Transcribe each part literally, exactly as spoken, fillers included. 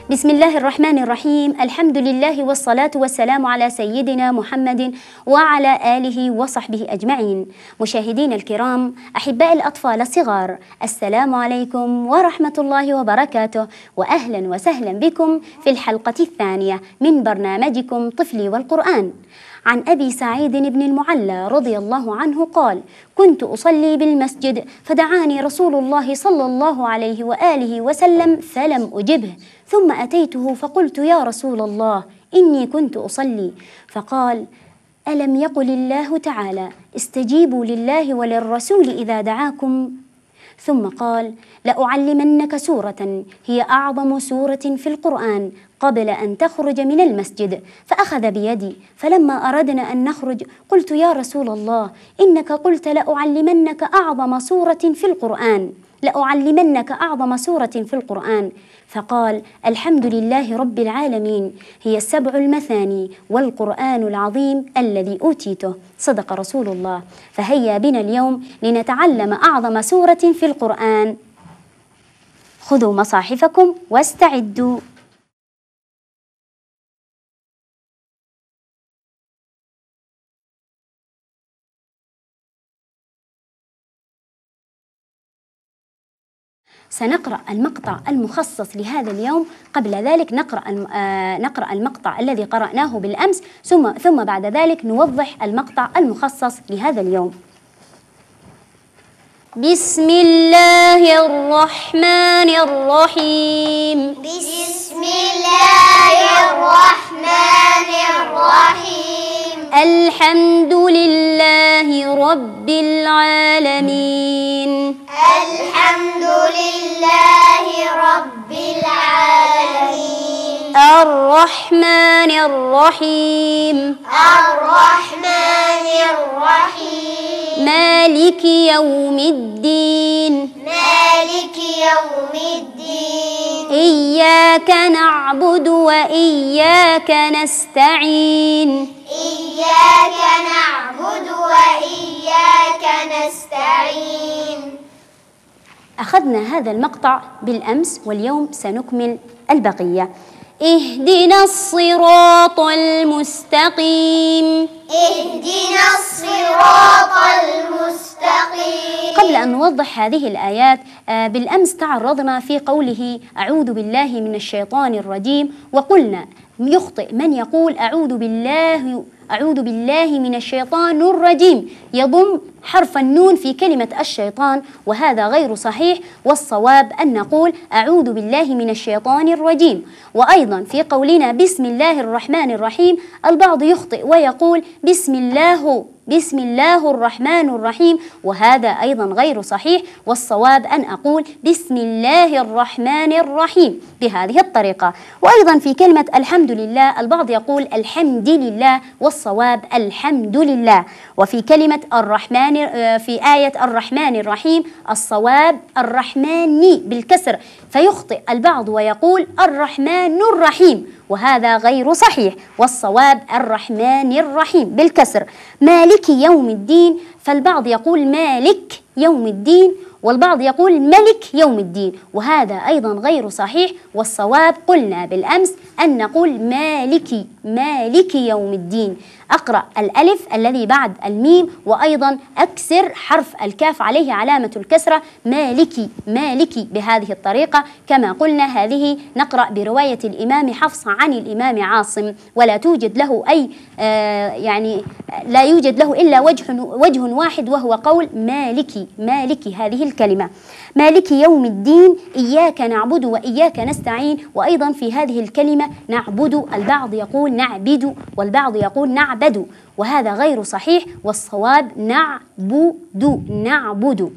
بسم الله الرحمن الرحيم. الحمد لله والصلاة والسلام على سيدنا محمد وعلى آله وصحبه أجمعين. مشاهدين الكرام، أحباء الأطفال الصغار، السلام عليكم ورحمة الله وبركاته، وأهلا وسهلا بكم في الحلقة الثانية من برنامجكم طفلي والقرآن. عن أبي سعيد بن المعلى رضي الله عنه قال: كنت أصلي بالمسجد فدعاني رسول الله صلى الله عليه وآله وسلم فلم أجبه، ثم أتيته فقلت: يا رسول الله، إني كنت أصلي. فقال: ألم يقل الله تعالى: استجيبوا لله وللرسول إذا دعاكم؟ ثم قال: لأعلمنك سورة هي أعظم سورة في القرآن قبل أن تخرج من المسجد. فأخذ بيدي، فلما أردنا أن نخرج قلت: يا رسول الله، إنك قلت لأعلمنك أعظم سورة في القرآن لأعلمنك أعظم سورة في القرآن. فقال: الحمد لله رب العالمين، هي السبع المثاني والقرآن العظيم الذي أوتيته. صدق رسول الله. فهيا بنا اليوم لنتعلم أعظم سورة في القرآن. خذوا مصاحفكم واستعدوا. سنقرأ المقطع المخصص لهذا اليوم. قبل ذلك نقرأ نقرأ المقطع الذي قرأناه بالأمس، ثم ثم بعد ذلك نوضح المقطع المخصص لهذا اليوم. بسم الله الرحمن الرحيم. بسم الله الرحمن الرحيم. الحمد لله رب العالمين. الحمد لله رب العالمين. الرحمن الرحيم. الرحمن الرحيم. مالك يوم الدين. مالك يوم الدين. إياك نعبد وإياك نستعين. إياك نعبد وإياك نستعين. أخذنا هذا المقطع بالأمس، واليوم سنكمل البقية. اهدنا الصراط المستقيم. اهدنا الصراط المستقيم. قبل أن نوضح هذه الآيات، بالأمس تعرضنا في قوله: أعوذ بالله من الشيطان الرجيم، وقلنا يخطئ من يقول أعوذ بالله أعوذ بالله من الشيطان الرجيم، يضم حرف النون في كلمة الشيطان، وهذا غير صحيح، والصواب أن نقول أعوذ بالله من الشيطان الرجيم. وأيضا في قولنا بسم الله الرحمن الرحيم، البعض يخطئ ويقول بسم الله بسم الله الرحمن الرحيم، وهذا أيضا غير صحيح، والصواب أن أقول بسم الله الرحمن الرحيم بهذه الطريقة. وأيضا في كلمة الحمد لله، البعض يقول الحمد لله، والصواب الحمد لله. وفي كلمة الرحمن في آية الرحمن الرحيم، الصواب الرحمن بالكسر، فيخطئ البعض ويقول الرحمن الرحيم، وهذا غير صحيح، والصواب الرحمن الرحيم بالكسر. مالك يوم الدين، فالبعض يقول مالك يوم الدين، والبعض يقول ملك يوم الدين، وهذا أيضا غير صحيح، والصواب قلنا بالأمس أن نقول مالك مالك يوم الدين. أقرأ الألف الذي بعد الميم، وأيضا أكسر حرف الكاف عليه علامة الكسرة، مالكي مالكي بهذه الطريقة. كما قلنا هذه نقرأ برواية الإمام حفص عن الإمام عاصم، ولا توجد له أي آه يعني لا يوجد له إلا وجه وجه واحد، وهو قول مالكي مالكي هذه الكلمة. مالك يوم الدين، إياك نعبد وإياك نستعين. وأيضا في هذه الكلمة نعبد، البعض يقول نعبد والبعض يقول نعبد، وهذا غير صحيح، والصواب نعبد نعبد.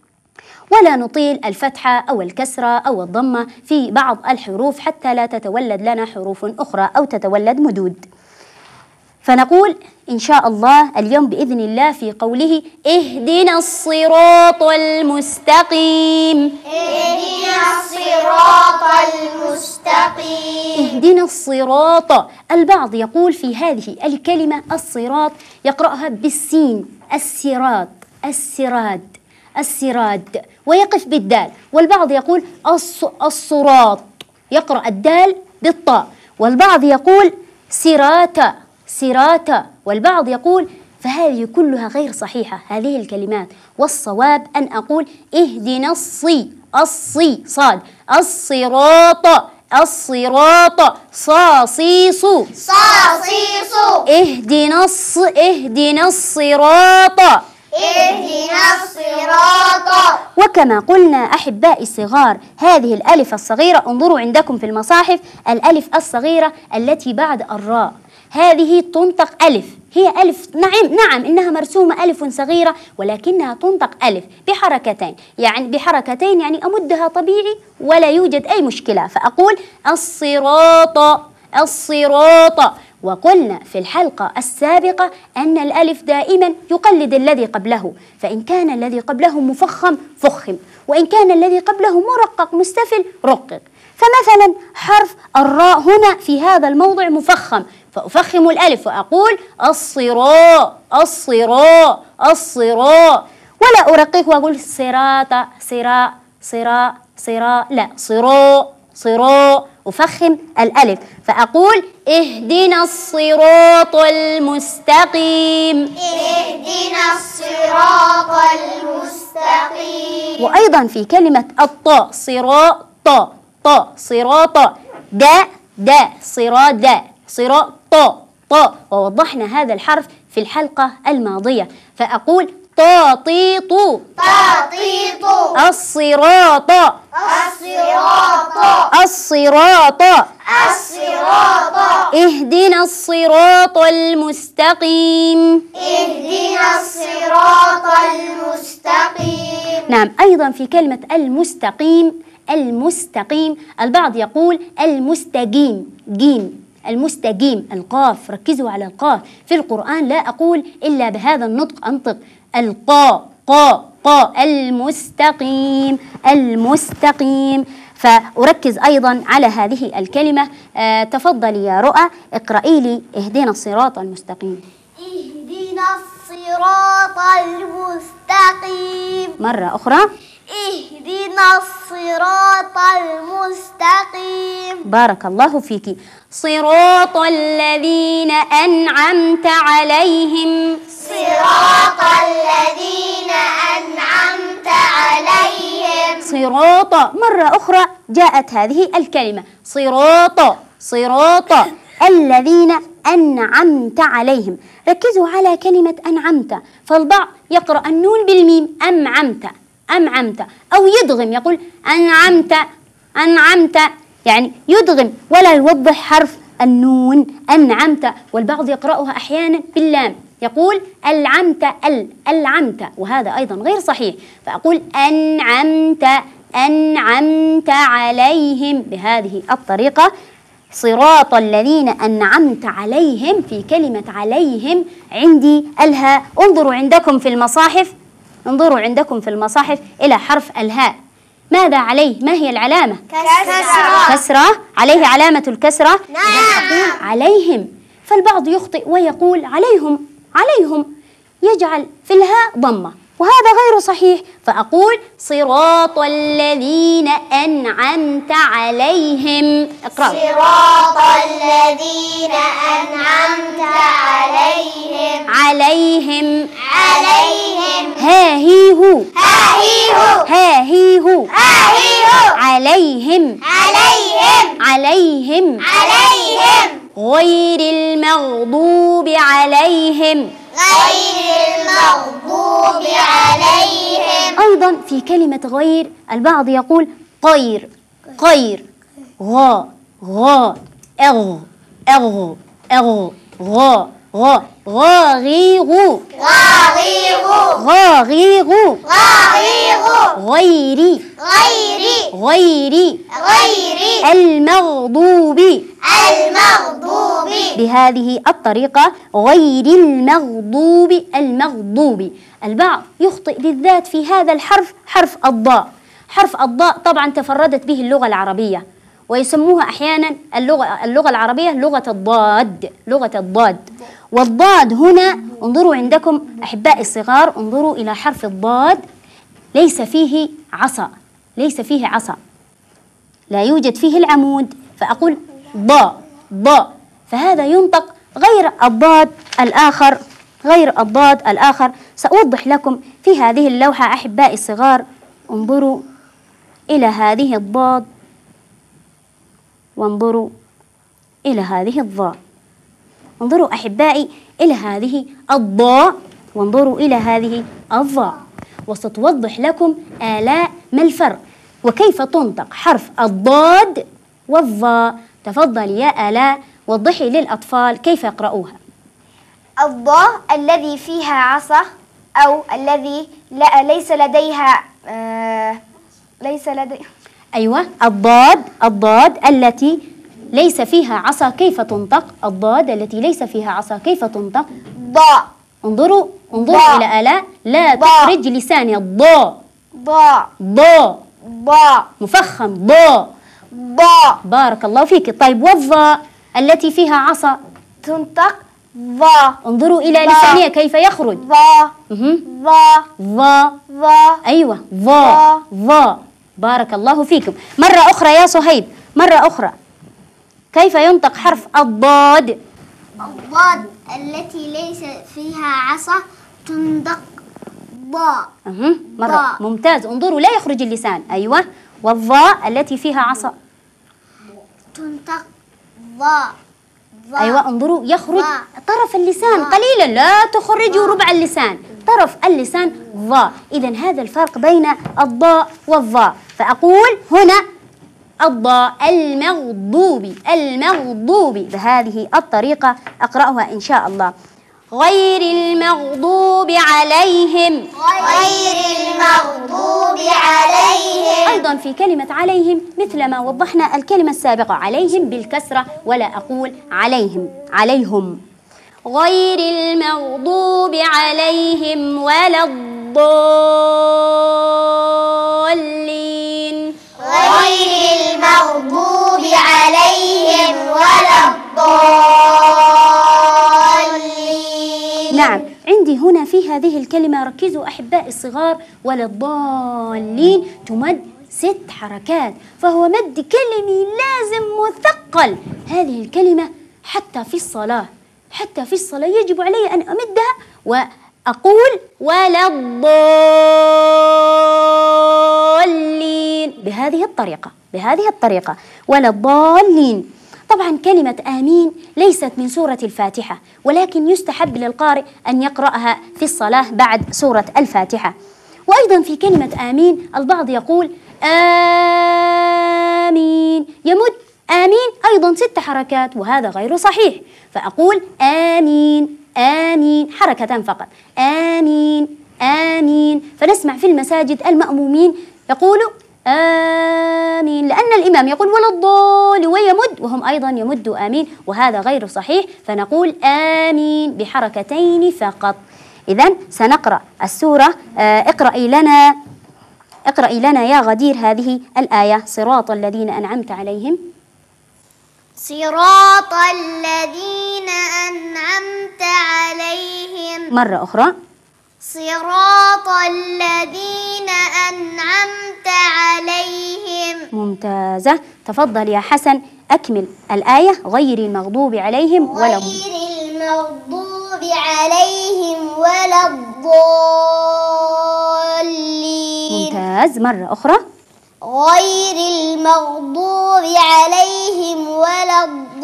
ولا نطيل الفتحة أو الكسرة أو الضمة في بعض الحروف حتى لا تتولد لنا حروف أخرى أو تتولد مدود. فنقول إن شاء الله اليوم بإذن الله في قوله اهدنا الصراط المستقيم. اهدنا الصراط المستقيم. اهدنا الصراط، البعض يقول في هذه الكلمة الصراط يقرأها بالسين، السراط السراد السراد، ويقف بالدال، والبعض يقول الصراط يقرأ الدال بالطاء، والبعض يقول سراتا سراتا، والبعض يقول، فهذه كلها غير صحيحة هذه الكلمات، والصواب أن أقول اهدنا الصي الصي صاد الصراط الصراط صاصيصو صاصيصو اهدنا الص اهدنا الصراط اهدنا الصراط. وكما قلنا أحبائي الصغار، هذه الألف الصغيرة، انظروا عندكم في المصاحف الألف الصغيرة التي بعد الراء، هذه تنطق ألف، هي ألف، نعم نعم إنها مرسومة ألف صغيرة، ولكنها تنطق ألف بحركتين، يعني بحركتين يعني أمدها طبيعي ولا يوجد أي مشكلة، فأقول الصراط الصراط. وقلنا في الحلقة السابقة أن الألف دائما يقلد الذي قبله، فإن كان الذي قبله مفخم فخم، وإن كان الذي قبله مرقق مستفل رقق. فمثلا حرف الراء هنا في هذا الموضع مفخم، فأفخم الألف وأقول الصراء الصراء الصراء، ولا أرقق وأقول صراط صراء صراء صراء، لا صراء صراء، أفخم الألف فأقول اهدنا الصراط المستقيم اهدنا الصراط المستقيم. وأيضا في كلمة الطاء صراط طاء صراط داء داء صراط داء صراط طاء طاء، ووضحنا هذا الحرف في الحلقة الماضية، فأقول طاطيط طاطيط الصراط الصراط الصراط الصراط اهدنا الصراط المستقيم. اهدنا الصراط المستقيم. نعم، أيضا في كلمة المستقيم المستقيم البعض يقول المستقيم جيم، المستقيم القاف، ركزوا على القاف في القرآن، لا أقول إلا بهذا النطق، أنطق القاء قا قا المستقيم المستقيم. فأركز أيضا على هذه الكلمة. آه تفضلي يا رؤى اقرأي لي اهدنا الصراط المستقيم. اهدنا الصراط المستقيم. مرة أخرى. اهدنا الصراط المستقيم. بارك الله فيك. صراط الذين أنعمت عليهم. صراط الذين أنعمت عليهم. صراط، مرة أخرى جاءت هذه الكلمة صراط صراط الذين أنعمت عليهم. ركزوا على كلمة أنعمت، فالبعض يقرأ النون بالميم أمعمت أمعمت، أو يدغم يقول أنعمت أنعمت، يعني يدغم ولا يوضح حرف النون أنعمت، والبعض يقرأها أحيانا باللام يقول ألعمت ال ألعمت، وهذا أيضا غير صحيح، فأقول أنعمت أنعمت عليهم بهذه الطريقة. صراط الذين أنعمت عليهم، في كلمة عليهم عندي الهاء، انظروا عندكم في المصاحف، انظروا عندكم في المصاحف إلى حرف الهاء، ماذا عليه؟ ما هي العلامة؟ كسرة. كسرة، عليه علامة الكسرة. نعم. أقول عليهم، فالبعض يخطئ ويقول عليهم عليهم، يجعل في الهاء ضمة، وهذا غير صحيح، فأقول صراط الذين أنعمت عليهم. اقرأ. صراط الذين أنعمت عليهم. عليهم عليهم. ها هي هو ها هي هو ها هي هو ها هي هو عليهم عليهم. عليهم عليهم. غير المغضوب عليهم. غير المغضوب عليهم. أيضا في كلمة غير البعض يقول غير غير غا غا أغ أغ أغ غا غا غاغيغو غاغيغو غاغيغو غاغيغو. غيري غيري غيري غيري. المغضوب المغضوب. بهذه الطريقة غير المغضوب المغضوب. البعض يخطئ بالذات في هذا الحرف، حرف الضاء. حرف الضاء طبعا تفردت به اللغة العربية، ويسموها أحيانا اللغة, اللغة العربية لغة الضاد، لغة الضاد. والضاد هنا انظروا عندكم أحبائي الصغار، انظروا إلى حرف الضاد، ليس فيه عصا، ليس فيه عصا، لا يوجد فيه العمود، فأقول ضاء ضاء، فهذا ينطق غير الضاد الآخر، غير الضاد الآخر. سأوضح لكم في هذه اللوحة أحبائي الصغار. انظروا إلى هذه الضاد وانظروا إلى هذه الضاء. انظروا أحبائي إلى هذه الضاء وانظروا إلى هذه الضاء، وستوضح لكم آلاء ما الفرق وكيف تنطق حرف الضاد والضاء. تفضل يا آلاء وضحي للأطفال كيف يقرؤوها. الضاء الذي فيها عصا أو الذي لا ليس لديها آه ليس لديها أيوة، الضاد الضاد التي ليس فيها عصا كيف تنطق؟ الضاد التي ليس فيها عصا كيف تنطق؟ ضاء. انظروا انظروا ضاء. إلى آلاء، لا ضاء. تخرج لساني. الضاء ضاء ضاء ضاء مفخم ضاء. ضاء. بارك الله فيك. طيب والضاء التي فيها عصا تنطق ضاء. انظروا إلى ضاء. لسانها كيف يخرج. ضاء مهم. ضاء ضاء. ضاء. أيوة ضاء ضاء. ضاء. بارك الله فيكم. مرة أخرى يا صهيب، مرة أخرى، كيف ينطق حرف الضاد؟ الضاد التي ليس فيها عصا تنطق ضاء. أه. مرة ضاء. ممتاز. انظروا لا يخرج اللسان. أيوة. والضاء التي فيها عصا تنطق ضاء. ضاء. أيوة. انظروا يخرج ضاء. طرف اللسان ضاء. قليلا، لا تخرجوا ربع اللسان، طرف اللسان ضاء. إذا هذا الفرق بين الضاء والضاء. فأقول هنا الضاء المغضوب المغضوب بهذه الطريقة أقرأها إن شاء الله. غير المغضوب عليهم. غير المغضوب عليهم. أيضا في كلمة عليهم مثل ما وضحنا الكلمة السابقة، عليهم بالكسرة ولا أقول عليهم عليهم. غير المغضوب عليهم ولا الضالين. غير المغضوب عليهم ولا الضالين. نعم، عندي هنا في هذه الكلمة ركزوا أحبائي الصغار، ولا الضالين تمد ست حركات، فهو مد كلمي لازم مثقل. هذه الكلمة حتى في الصلاة حتى في الصلاة يجب علي أن أمدها وأقول ولا الضالين بهذه الطريقة بهذه الطريقة ولا الضالين. طبعا كلمة آمين ليست من سورة الفاتحة، ولكن يستحب للقارئ أن يقرأها في الصلاة بعد سورة الفاتحة. وأيضا في كلمة آمين البعض يقول آمين، يمد آمين أيضا ست حركات، وهذا غير صحيح. فأقول آمين آمين حركتان فقط، آمين آمين. فنسمع في المساجد المأمومين يقولوا آمين، لأن الإمام يقول ولا الضال ويمد، وهم أيضا يمدوا آمين، وهذا غير صحيح. فنقول آمين بحركتين فقط. إذن سنقرأ السورة. آه اقرأي لنا اقرأي لنا يا غدير هذه الآية. صراط الذين أنعمت عليهم. صراط الذين أنعمت عليهم. مرة أخرى. صراط الذين أنعمت عليهم. ممتازة. تفضل يا حسن أكمل الآية. غير المغضوب عليهم ولا غير المغضوب عليهم ولا الضالين. ممتاز. مرة أخرى. غير المغضوب عليهم ولا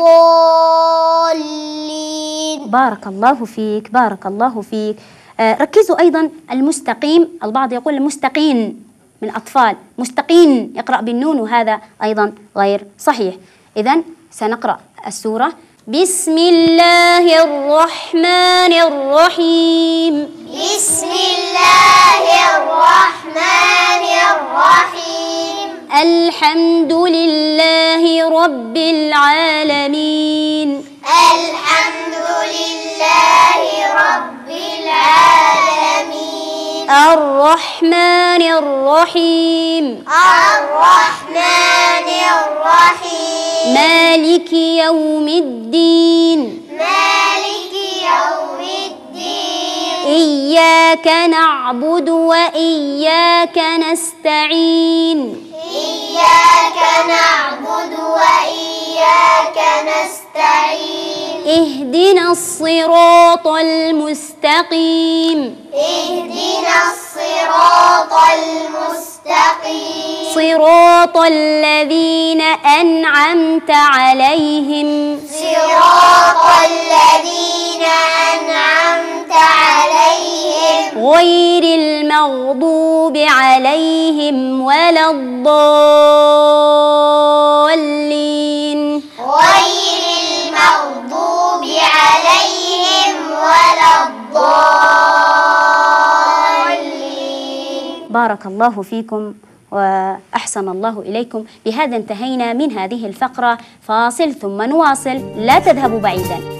الضالين. بارك الله فيك بارك الله فيك. آه ركزوا أيضا المستقيم، البعض يقول المستقين من أطفال، مستقين يقرأ بالنون، وهذا أيضا غير صحيح. إذن سنقرأ السورة. بسم الله الرحمن الرحيم. بسم الله الرحمن الرحيم. الحمد لله رب العالمين. الحمد لله رب العالمين. الرحمن الرحيم. الرحمن الرحيم. مالك يوم الدين. مالك يوم الدين. إياك نعبد وإياك نستعين. إياك نعبد وإياك نستعين اهدنا الصراط المستقيم اهدنا الصراط المستقيم صراط الذين أنعمت عليهم صراط الذين أنعمت عليهم غير المغضوب عليهم ولا الضالين غير المغضوب عليهم ولا الضالين. بارك الله فيكم وأحسن الله إليكم. بهذا انتهينا من هذه الفقرة. فاصل ثم نواصل، لا تذهبوا بعيدا.